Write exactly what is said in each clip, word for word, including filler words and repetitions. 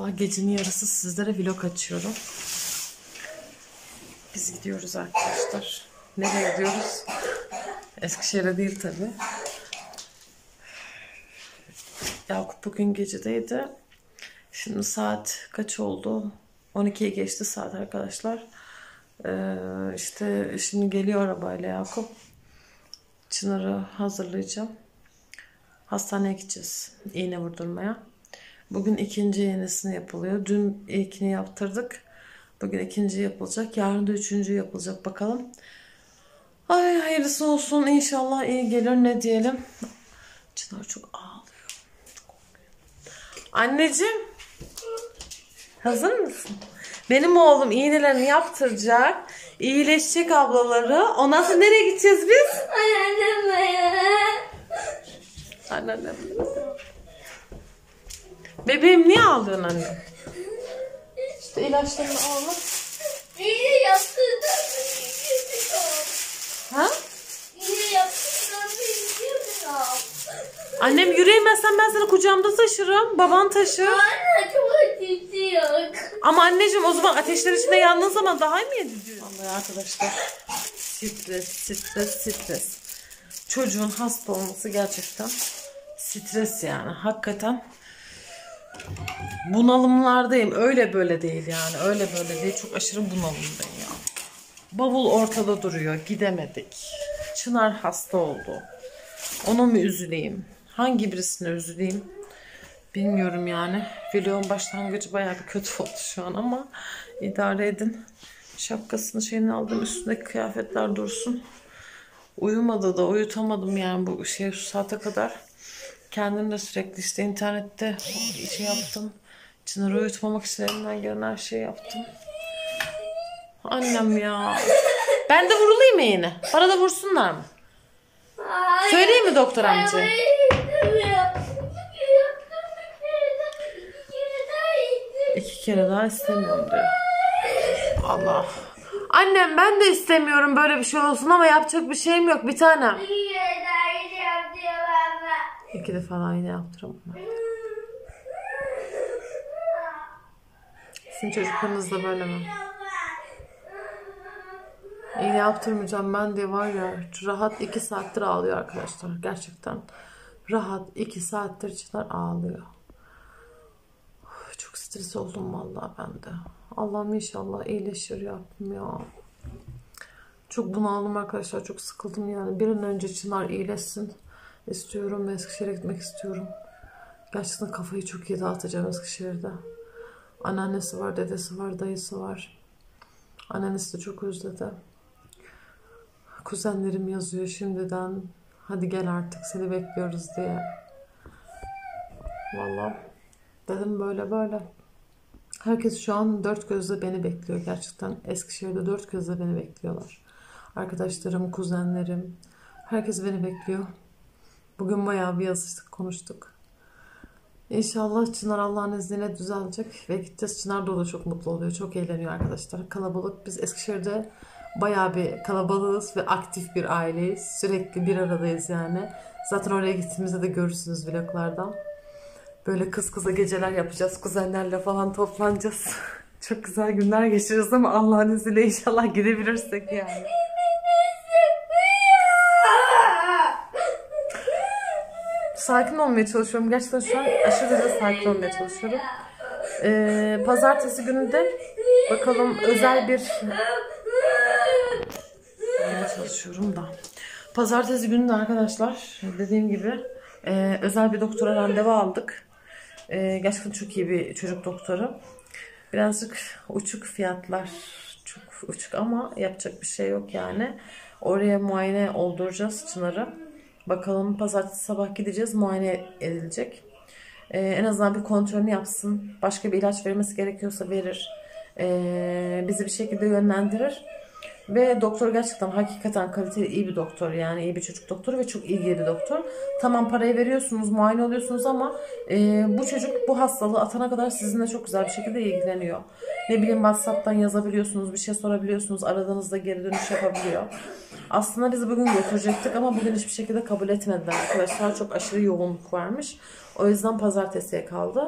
defa gecenin yarısı sizlere vlog açıyorum. Biz gidiyoruz arkadaşlar. Nereye gidiyoruz? Eskişehir'e değil tabi. Yakup bugün gecedeydi. Şimdi saat kaç oldu? on ikiye geçti saat arkadaşlar. Ee, işte şimdi geliyor arabayla Yakup. Çınar'ı hazırlayacağım. Hastaneye gideceğiz. İğne vurdurmaya. Bugün ikinci iğnesini yapılıyor. Dün ilkini yaptırdık. Bugün ikinci yapılacak. Yarın da üçüncü yapılacak. Bakalım. Ay hayırlısı olsun. İnşallah iyi gelir. Ne diyelim. Çınar çok ağlıyor. Anneciğim. Hazır mısın? Benim oğlum iğnelerini yaptıracak. İyileşecek ablaları. Ondan sonra nereye gideceğiz biz? Anneannemle. Anneannemle. Bebeğim niye ağlıyorsun anne? İşte ilaçlarını alalım. İğne yaptığından bilmiyorum. Ha? İğne yaptığından bilmiyorum. Annem yürüyemezsen ben seni kucağımda taşırım. Baban taşır. Anne çok acıtıyor. Ama anneciğim o zaman ateşler içinde yandığın zaman daha mı ediyor? Vallahi arkadaşlar stres, stres, stres. Çocuğun hasta olması gerçekten stres yani. Hakikaten bunalımlardayım. Öyle böyle değil yani. Öyle böyle değil. Çok aşırı bunalımdayım ya. Bavul ortada duruyor. Gidemedik. Çınar hasta oldu. Ona mı üzüleyim? Hangi birisine üzüleyim? Bilmiyorum yani. Vlogun başlangıcı bayağı bir kötü oldu şu an ama idare edin. Şapkasını şeyini aldım. Üstündeki kıyafetler dursun. Uyumadı da uyutamadım yani bu şey şu saate kadar. Kendim de sürekli işte internette şey yaptım. Çınar'ı uyutmamak için elimden gelen her şeyi yaptım. Annem ya. Ben de vurulayım mı yine? Bana da vursunlar mı? Hayır. Söyleyeyim mi doktor amca? İki kere daha istemiyorum diyor. Allah. Annem ben de istemiyorum böyle bir şey olsun ama yapacak bir şeyim yok bir tanem. İki defa daha yine yaptıramam. Sizin çocuklarınız da böyle mi? İğne yaptırmayacağım ben diye var ya rahat iki saattir ağlıyor arkadaşlar. Gerçekten rahat iki saattir Çınar ağlıyor. Uf, çok stres oldum vallahi ben de. Allah'ım inşallah iyileşir yaptım ya. Çok bunaldım arkadaşlar. Çok sıkıldım yani. Bir an önce Çınar iyileşsin istiyorum ve Eskişehir'e gitmek istiyorum. Gerçekten kafayı çok iyi dağıtacağım Eskişehir'de. Anneannesi var, dedesi var, dayısı var. Anneannesi de çok özledi. Kuzenlerim yazıyor şimdiden. Hadi gel artık seni bekliyoruz diye. Vallahi dedim böyle böyle. Herkes şu an dört gözle beni bekliyor gerçekten. Eskişehir'de dört gözle beni bekliyorlar. Arkadaşlarım, kuzenlerim. Herkes beni bekliyor. Bugün bayağı bir yazıştık, konuştuk. İnşallah Çınar Allah'ın izniyle düzelecek ve gideceğiz. Çınar da, o da çok mutlu oluyor. Çok eğleniyor arkadaşlar. Kalabalık. Biz Eskişehir'de bayağı bir kalabalığız ve aktif bir aileyiz. Sürekli bir aradayız yani. Zaten oraya gittiğimizde de görürsünüz vloglardan. Böyle kız kıza geceler yapacağız. Kuzenlerle falan toplanacağız. Çok güzel günler geçireceğiz ama Allah'ın izniyle inşallah gidebilirsek yani. Sakin olmaya çalışıyorum. Gerçekten şu an aşırı derecede sakin olmaya çalışıyorum. Ee, pazartesi günü de bakalım özel bir... Olmaya çalışıyorum da. Pazartesi günü de arkadaşlar dediğim gibi e, özel bir doktora randevu aldık. E, gerçekten çok iyi bir çocuk doktoru. Birazcık uçuk fiyatlar. Çok uçuk ama yapacak bir şey yok yani. Oraya muayene olduracağız Çınar'ı. Bakalım pazartesi sabah gideceğiz. Muayene edilecek. Ee, en azından bir kontrolünü yapsın. Başka bir ilaç vermesi gerekiyorsa verir. Ee, bizi bir şekilde yönlendirir. Ve doktor gerçekten hakikaten kaliteli iyi bir doktor. Yani iyi bir çocuk doktoru ve çok ilgili bir doktor. Tamam parayı veriyorsunuz, muayene oluyorsunuz ama e, bu çocuk bu hastalığı atana kadar sizinle çok güzel bir şekilde ilgileniyor. Ne bileyim WhatsApp'tan yazabiliyorsunuz, bir şey sorabiliyorsunuz. Aradığınızda geri dönüş yapabiliyor. Aslında biz bugün götürecektik ama bugün hiçbir şekilde kabul etmediler arkadaşlar. Çok aşırı yoğunluk varmış. O yüzden pazartesiye kaldı.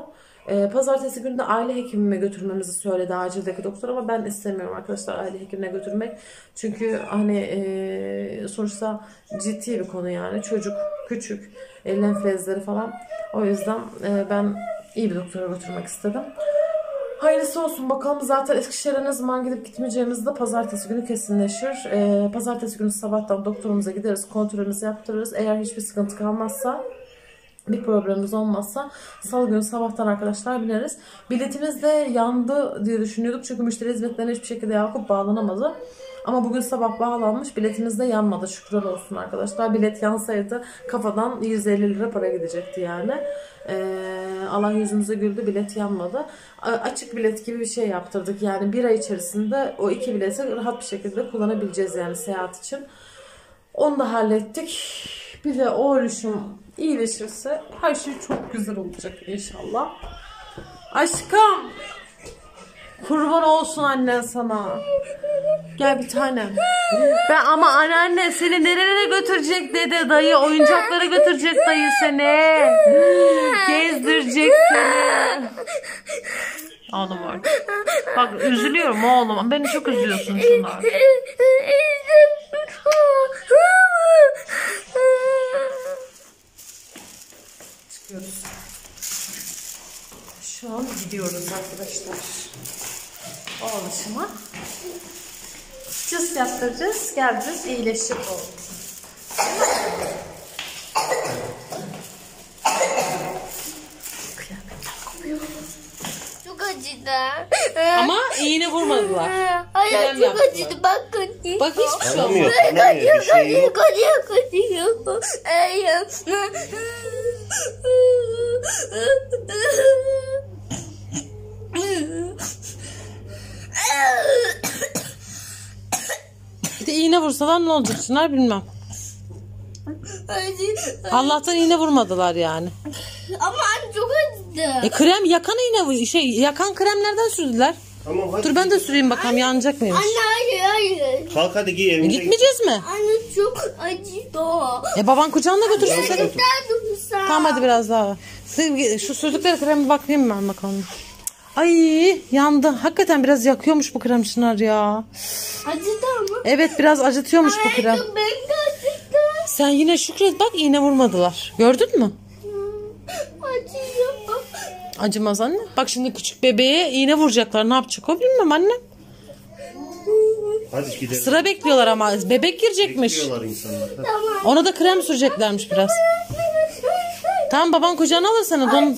Ee, pazartesi günü de aile hekimime götürmemizi söyledi acildeki doktor ama ben istemiyorum arkadaşlar aile hekimine götürmek. Çünkü hani e, sonuçta ciddi bir konu yani. Çocuk küçük, e, lenflezleri falan. O yüzden e, ben iyi bir doktora götürmek istedim. Hayırlısı olsun bakalım. Zaten Eskişehir'e ne zaman gidip gitmeyeceğimiz de pazartesi günü kesinleşir. Ee, pazartesi günü sabahtan doktorumuza gideriz, kontrolümüzü yaptırırız. Eğer hiçbir sıkıntı kalmazsa, bir problemimiz olmazsa salı günü sabahtan arkadaşlar bineriz. Biletimiz de yandı diye düşünüyorduk. Çünkü müşteri hizmetlerine hiçbir şekilde Yakup bağlanamadı. Ama bugün sabah bağlanmış. Biletimiz de yanmadı. Şükürler olsun arkadaşlar. Bilet yansaydı kafadan yüz elli lira para gidecekti yani. Ee, Allah yüzümüze güldü. Bilet yanmadı. Açık bilet gibi bir şey yaptırdık. Yani bir ay içerisinde o iki bileti rahat bir şekilde kullanabileceğiz yani seyahat için. Onu da hallettik. Bir de o oluşum iyileşirse her şey çok güzel olacak inşallah. Aşkım. Kurban olsun annen sana. Gel bir tanem. Ben ama anneanne seni nerelere götürecek dede dayı, oyuncaklara götürecek dayı seni. Gezdirecek seni. Ağlama var. Bak üzülüyorum oğlum. Beni çok üzüyorsun şunlar. Çıkıyoruz. Şu an gidiyoruz arkadaşlar. O alışıma. Cız yaptıracağız. Geleceğiz. İyileşecek oğlum. Kıyafetler kopuyor. Çok acıdı. Ama iğne vurmadılar. Hayır çok acıdı. Bakın. Bak hiçbir şey olmuyor. Acıyor, acıyor, acıyor, acıyor. Bir de iğne vursalar ne olacak Çınar bilmem. Allah'tan iğne vurmadılar yani. Ama çok acıdı. E krem yakan iğne şey yakan krem nereden sürdüler? Tamam hadi. Dur ben de süreyim bakalım yanacak mıymış? Anne hayır hayır. Kalk hadi giy E, evimize. gitmeyeceğiz mi? Anne çok acıdı. E baban kucağına götürsün seni. Nerede dursa? Tamam hadi biraz daha. Siz, şu sürdükleri kreme bakayım ben bakalım. Ay yandı. Hakikaten biraz yakıyormuş bu krem Çınar ya. Acıdı ama. Evet biraz acıtıyormuş bu krem. Hayır ben de acıdı. Sen yine şükret bak iğne vurmadılar. Gördün mü? Acıyor. Acımaz anne. Bak şimdi küçük bebeğe iğne vuracaklar. Ne yapacak o bilmem anne. Hadi gidelim. Sıra bekliyorlar ama bebek girecekmiş. Bekliyorlar insanlar. Hadi. Ona da krem süreceklermiş biraz. Tamam baban kucağına alır seni. Don...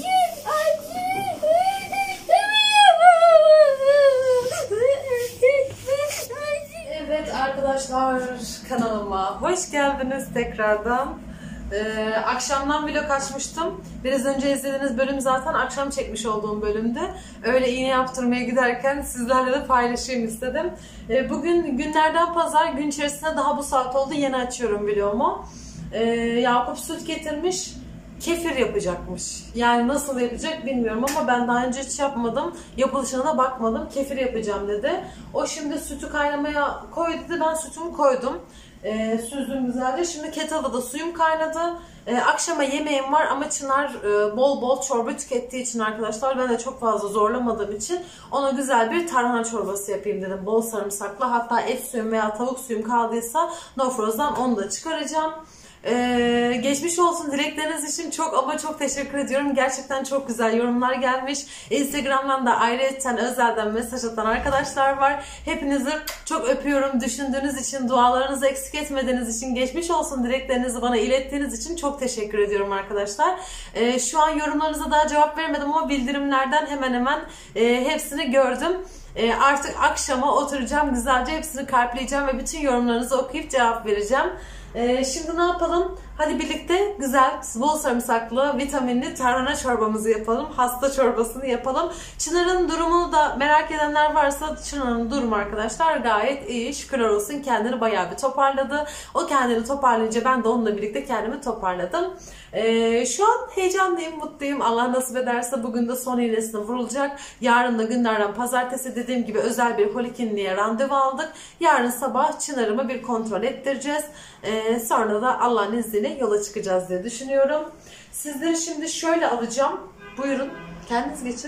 Evet arkadaşlar kanalıma hoş geldiniz tekrardan. Ee, akşamdan vlog açmıştım. Biraz önce izlediğiniz bölüm zaten akşam çekmiş olduğum bölümde. Öyle iğne yaptırmaya giderken sizlerle de paylaşayım istedim. Ee, bugün günlerden pazar, gün içerisinde daha bu saat oldu. Yeni açıyorum vlogumu. Ee, Yakup süt getirmiş. Kefir yapacakmış. Yani nasıl yapacak bilmiyorum ama ben daha önce hiç yapmadım. Yapılışına da bakmadım. Kefir yapacağım dedi. O şimdi sütü kaynamaya koy dedi. Ben sütümü koydum. Ee, süzdüm güzelce. Şimdi kettle'da da suyum kaynadı. Ee, akşama yemeğim var ama Çınar e, bol bol çorba tükettiği için arkadaşlar ben de çok fazla zorlamadığım için ona güzel bir tarhana çorbası yapayım dedim. Bol sarımsaklı. Hatta et suyum veya tavuk suyum kaldıysa no frozen onu da çıkaracağım. Ee, geçmiş olsun dilekleriniz için çok ama çok teşekkür ediyorum. Gerçekten çok güzel yorumlar gelmiş. Instagram'dan da ayrıca özelden mesaj atan arkadaşlar var. Hepinizi çok öpüyorum. Düşündüğünüz için, dualarınızı eksik etmediğiniz için, geçmiş olsun dileklerinizi bana ilettiğiniz için çok teşekkür ediyorum arkadaşlar. Ee, şu an yorumlarınıza daha cevap vermedim ama bildirimlerden hemen hemen e, hepsini gördüm. E, artık akşama oturacağım güzelce hepsini kalpleyeceğim ve bütün yorumlarınızı okuyup cevap vereceğim. Ee, şimdi ne yapalım? Hadi birlikte güzel, bol sarımsaklı, vitaminli tarhana çorbamızı yapalım. Hasta çorbasını yapalım. Çınar'ın durumunu da merak edenler varsa Çınar'ın durumu arkadaşlar gayet iyi. Şükürler olsun kendini bayağı bir toparladı. O kendini toparlayınca ben de onunla birlikte kendimi toparladım. Ee, şu an heyecanlıyım, mutluyum. Allah nasip ederse bugün de son iğnesine vurulacak. Yarın da günlerden pazartesi dediğim gibi özel bir polikliniğe randevu aldık. Yarın sabah Çınar'ımı bir kontrol ettireceğiz. Ee, sonra da Allah'ın izniyle yola çıkacağız diye düşünüyorum. Sizleri şimdi şöyle alacağım. Buyurun. Kendiniz geçin.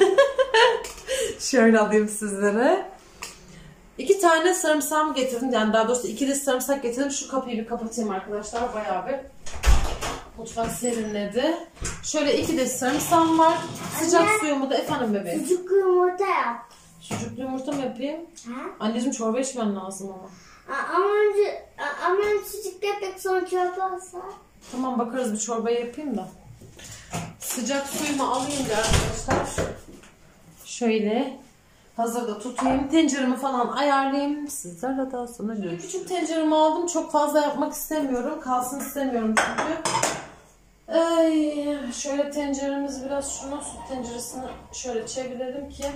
Şöyle alayım sizlere. İki tane sarımsağımı getirdim. Yani daha doğrusu iki diş sarımsak getirdim. Şu kapıyı bir kapatayım arkadaşlar. Bayağı bir mutfak serinledi. Şöyle iki diş sarımsağım var. Sıcak Anne, suyumu da efendim bebeğim. Sucuklu yumurta yap. Sucuklu yumurta mı yapayım? Ha? Anneciğim çorba içmen lazım ama. Ama önce ama önce sucuk yapıp sonra çorba olsa. Tamam bakarız, bir çorba yapayım da. Sıcak suyumu alayım da arkadaşlar. Şöyle hazırda tutayım. Tenceremi falan ayarlayayım. Sizlerle daha sonra görüşürüz. Küçük tenceremi aldım. Çok fazla yapmak istemiyorum. Kalsın istemiyorum çünkü. Ay, şöyle tenceremiz biraz şunu süt tenceresini şöyle çevirelim ki.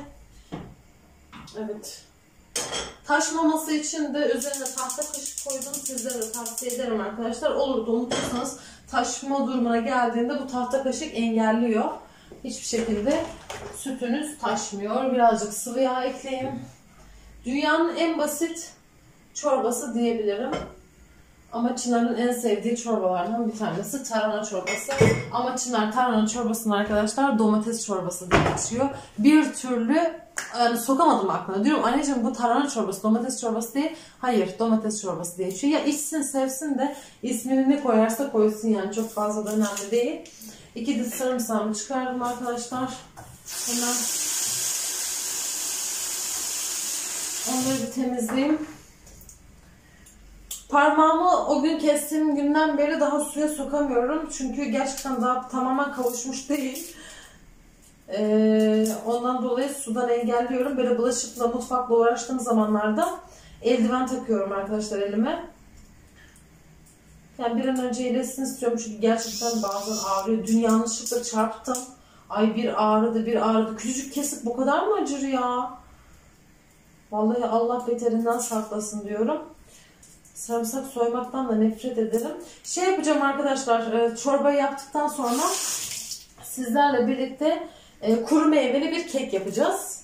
Evet. Taşmaması için de üzerine tahta kaşık koydum. Sizlere de tavsiye ederim arkadaşlar. Olur da unutursanız taşma durumuna geldiğinde bu tahta kaşık engelliyor. Hiçbir şekilde sütünüz taşmıyor. Birazcık sıvı yağ ekleyeyim. Dünyanın en basit çorbası diyebilirim. Ama Çınar'ın en sevdiği çorbalardan bir tanesi tarhana çorbası. Ama Çınar tarhana çorbasını arkadaşlar domates çorbası diye geçiyor. Bir türlü yani sokamadım aklına. Diyorum anneciğim bu tarhana çorbası, domates çorbası değil. Hayır, domates çorbası diye geçiyor. Ya içsin sevsin de ismini ne koyarsa koysun, yani çok fazla da önemli değil. İki diş sarımsağımı çıkardım arkadaşlar. Hemen onları bir temizleyeyim. Parmağımı o gün kestiğim günden beri daha suya sokamıyorum. Çünkü gerçekten daha tamamen kavuşmuş değil. Ee, ondan dolayı sudan engelliyorum. Böyle bulaşıkla, mutfakla uğraştığım zamanlarda eldiven takıyorum arkadaşlar elime. Yani bir an önce iyileşsin istiyorum çünkü gerçekten bazen ağrıyor. Dün yanlışlıkla çarptım. Ay bir ağrıdı bir ağrıdı. Küçücük kesik bu kadar mı acır ya? Vallahi Allah beterinden saklasın diyorum. Sarımsak soymaktan da nefret ederim. Şey yapacağım arkadaşlar, çorbayı yaptıktan sonra sizlerle birlikte kuru meyveli bir kek yapacağız.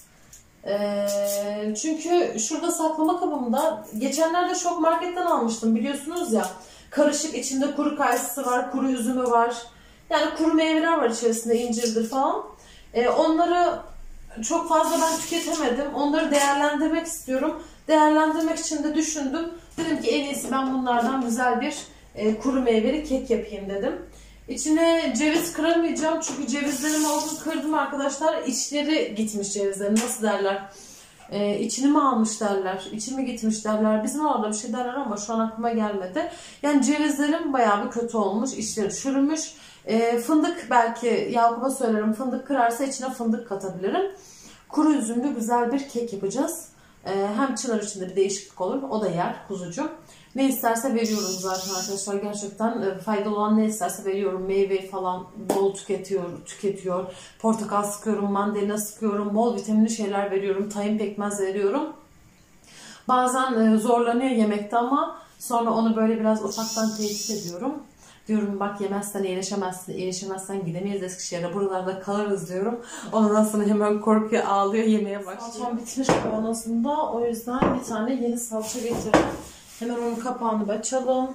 Çünkü şurada saklama kabımda geçenlerde Şok Market'ten almıştım biliyorsunuz ya. Karışık, içinde kuru kayısı var, kuru üzümü var. Yani kuru meyveler var içerisinde, incirdir falan. Onları çok fazla ben tüketemedim. Onları değerlendirmek istiyorum. Değerlendirmek için de düşündüm. Dedim ki en iyisi ben bunlardan güzel bir e, kuru meyveli kek yapayım dedim. İçine ceviz kıramayacağım çünkü cevizlerimi oldu kırdım arkadaşlar. İçleri gitmiş cevizlerin, nasıl derler? E, içini mi almış derler, içi mi gitmiş derler. Bizim orada bir şey derler ama şu an aklıma gelmedi. Yani cevizlerim bayağı bir kötü olmuş, içleri çürümüş. E, fındık belki Yakup'a söylerim, fındık kırarsa içine fındık katabilirim. Kuru üzümlü güzel bir kek yapacağız. Hem Çınar için de bir değişiklik olur. O da yer kuzucuğum. Ne isterse veriyorum zaten arkadaşlar. Gerçekten faydalı olan ne isterse veriyorum. Meyve falan bol tüketiyor. tüketiyor. Portakal sıkıyorum, mandalina sıkıyorum. Bol vitaminli şeyler veriyorum. Tahin pekmez veriyorum. Bazen zorlanıyor yemekte ama sonra onu böyle biraz ufaktan tehdit ediyorum. Diyorum bak yemezsen iyileşemezsin, iyileşemezsen gidemeyiz Eskişehir'e, buralarda kalırız diyorum. Ondan sonra hemen korkuyor, ağlıyor, yemeye başlıyor. Salçam bitmiş kavanozunda, o yüzden bir tane yeni salça getirdim. Hemen onun kapağını açalım.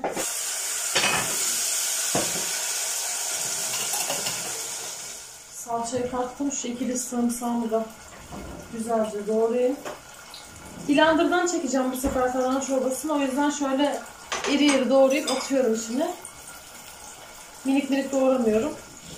Salçayı kattım, şu ikili sarımsağımı da güzelce doğrayayım. Blender'dan çekeceğim bu sefer tarhana çorbasını, o yüzden şöyle iri iri doğrayıp atıyorum içine. Minik minik doğramıyorum.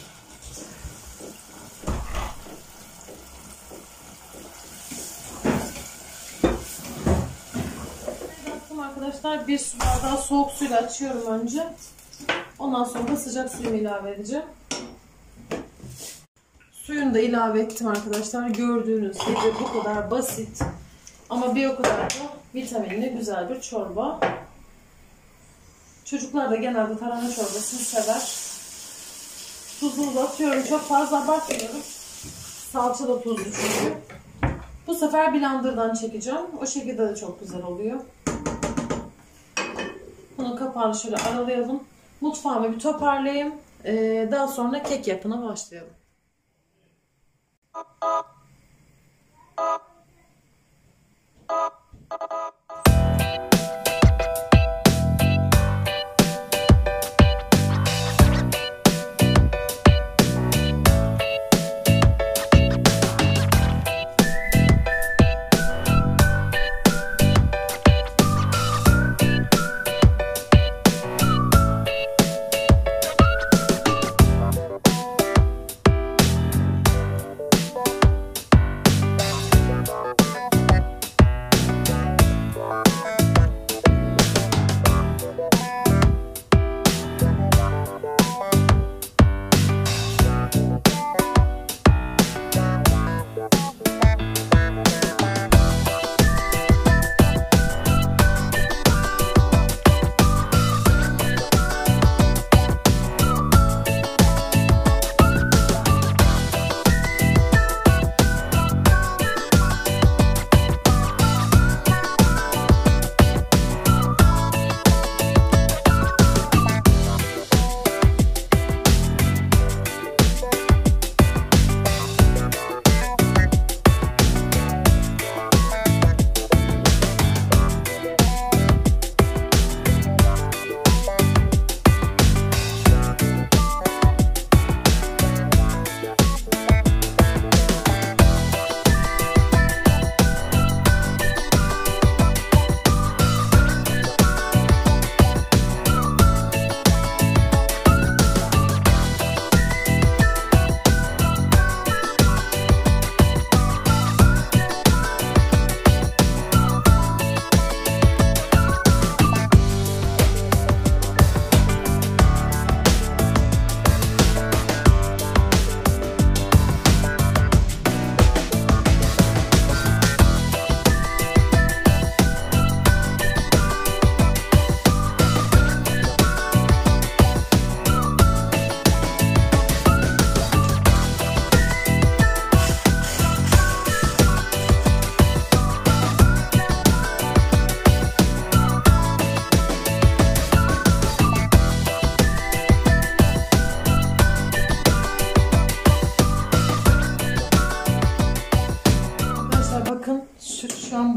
Yaptım arkadaşlar. Bir su bardağı soğuk suyla açıyorum önce. Ondan sonra da sıcak suyumu ilave edeceğim. Suyunu da ilave ettim arkadaşlar. Gördüğünüz gibi bu kadar basit. Ama bir o kadar da vitaminli güzel bir çorba. Çocuklar da genelde tarhana çorbasını sever. Tuzunu da atıyorum. Çok fazla abartmıyorum. Salça da tuzlu çünkü. Bu sefer blenderdan çekeceğim. O şekilde de çok güzel oluyor. Bunun kapağını şöyle aralayalım. Mutfağımı bir toparlayayım. Ee, daha sonra kek yapına başlayalım.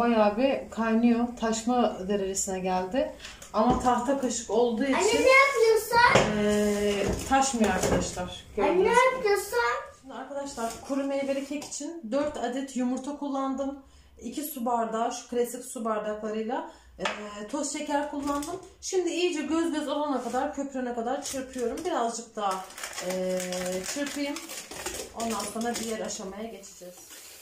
bayağı bir kaynıyor. Taşma derecesine geldi. Ama tahta kaşık olduğu için Anne ne yapıyorsun? ee, taşmıyor arkadaşlar. Anne ne yapıyorsun? Şimdi arkadaşlar kuru meyveli kek için dört adet yumurta kullandım. iki su bardağı, şu klasik su bardaklarıyla e, toz şeker kullandım. Şimdi iyice göz göz olana kadar, köpürene kadar çırpıyorum. Birazcık daha e, çırpayım. Ondan sonra diğer aşamaya geçeceğiz.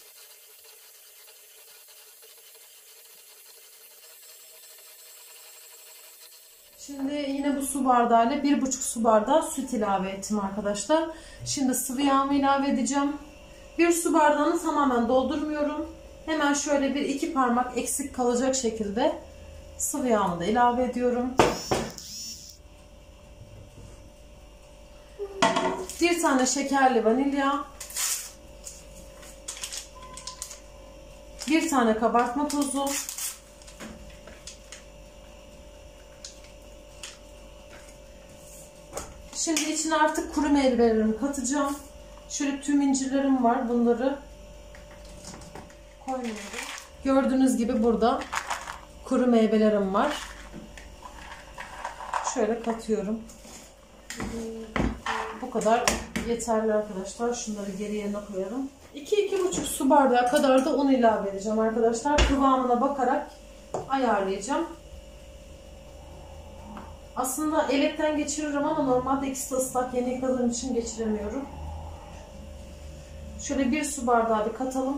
Şimdi yine bu su bardağıyla bir buçuk su bardağı süt ilave ettim arkadaşlar. Şimdi sıvı yağımı ilave edeceğim. Bir su bardağını tamamen doldurmuyorum. Hemen şöyle bir iki parmak eksik kalacak şekilde sıvı yağımı da ilave ediyorum. Bir tane şekerli vanilya. Bir tane kabartma tozu. Şimdi içine artık kuru meyvelerimi katacağım. Şöyle tüm incirlerim var. Bunları koymuyorum. Gördüğünüz gibi burada kuru meyvelerim var. Şöyle katıyorum. Bu kadar yeterli arkadaşlar. Şunları geri yerine koyalım. iki iki buçuk su bardağı kadar da un ilave edeceğim arkadaşlar. Kıvamına bakarak ayarlayacağım. Aslında elekten geçiririm ama normalde ikisi de ıslak, yeni yıkadığım için geçiremiyorum. Şöyle bir su bardağı bir katalım.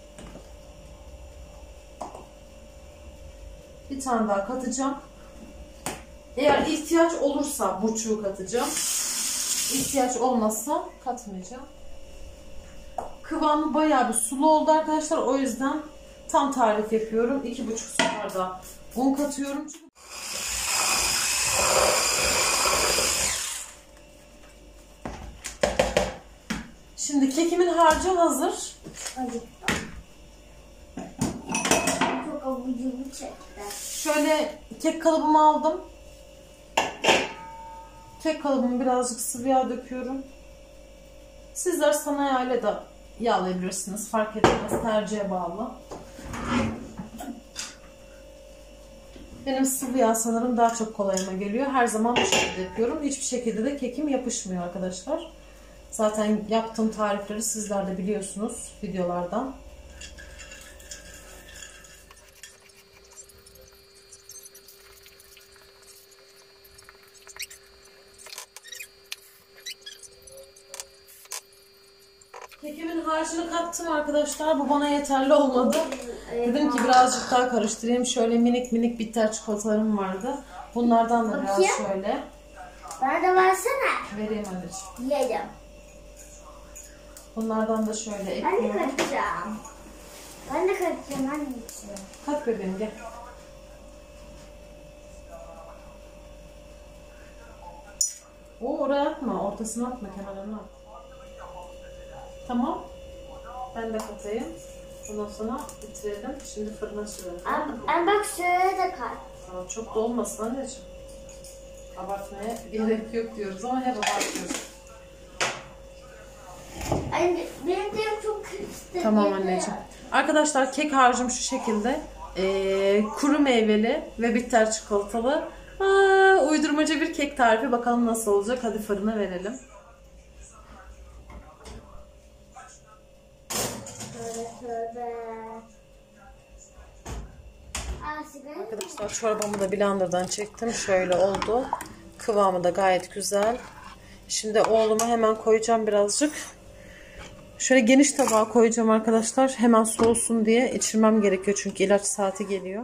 Bir tane daha katacağım. Eğer ihtiyaç olursa buçuğu katacağım. İhtiyaç olmazsa katmayacağım. Kıvamı bayağı bir sulu oldu arkadaşlar. O yüzden tam tarif yapıyorum. iki buçuk su bardağı un katıyorum. Şimdi kekimin harcı hazır. Hadi. Çok avucumu çekti. Şöyle kek kalıbımı aldım. Kek kalıbımı birazcık sıvı yağ döküyorum. Sizler sana yağıyla da yağlayabilirsiniz. Fark etmez. Tercihe bağlı. Benim sıvı yağ sanırım daha çok kolayıma geliyor. Her zaman bu şekilde yapıyorum. Hiçbir şekilde de kekim yapışmıyor arkadaşlar. Zaten yaptığım tarifleri sizler de biliyorsunuz videolardan. Kekimin harcını kattım arkadaşlar. Bu bana yeterli olmadı. Dedim ki birazcık daha karıştırayım. Şöyle minik minik bitter çikolatalarım vardı. Bunlardan da biraz şöyle. Bana da versene. Vereyim anneciğim. Yedim. Bunlardan da şöyle Ben de ekliyorum. katacağım. Ben de katacağım anneciğim. Kat bebeğim gel. O oraya atma. Ortasına atma. Kenarına at. Tamam. Ben de katayım. Ondan sonra bitirelim. Şimdi fırına sürelim. Ben bak şöyle de kat. Tamam, çok da olmasın anneciğim. Abartmaya gerek yok diyoruz ama hep abartıyoruz. Anne benim dilim çok kırıştı. Tamam anneciğim. Arkadaşlar kek harcım şu şekilde. Ee, kuru meyveli ve bitter çikolatalı. Aa, uydurmaca bir kek tarifi. Bakalım nasıl olacak. Hadi fırına verelim. Arkadaşlar çorbamı da blenderdan çektim. Şöyle oldu. Kıvamı da gayet güzel. Şimdi oğluma hemen koyacağım birazcık. Şöyle geniş tabağa koyacağım arkadaşlar. Hemen soğusun diye içirmem gerekiyor. Çünkü ilaç saati geliyor.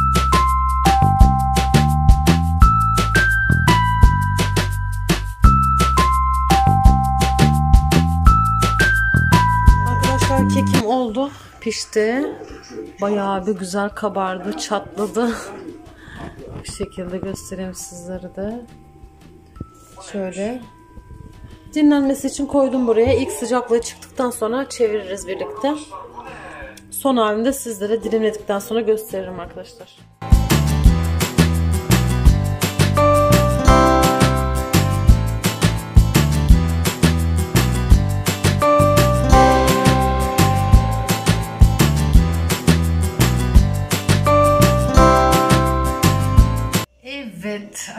Arkadaşlar kekim oldu. Pişti. Bayağı bir güzel kabardı. Çatladı. Bu şekilde göstereyim sizlere de. Şöyle. Dinlenmesi için koydum buraya. İlk sıcaklığı çıktıktan sonra çeviririz birlikte. Son halinde sizlere dilimledikten sonra gösteririm arkadaşlar.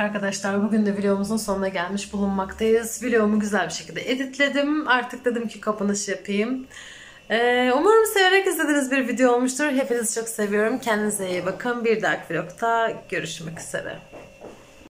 Arkadaşlar bugün de videomuzun sonuna gelmiş bulunmaktayız. Videomu güzel bir şekilde editledim. Artık dedim ki kapanış yapayım. Ee, umarım severek izlediğiniz bir video olmuştur. Hepinizi çok seviyorum. Kendinize iyi bakın. Bir dahaki vlogda görüşmek üzere.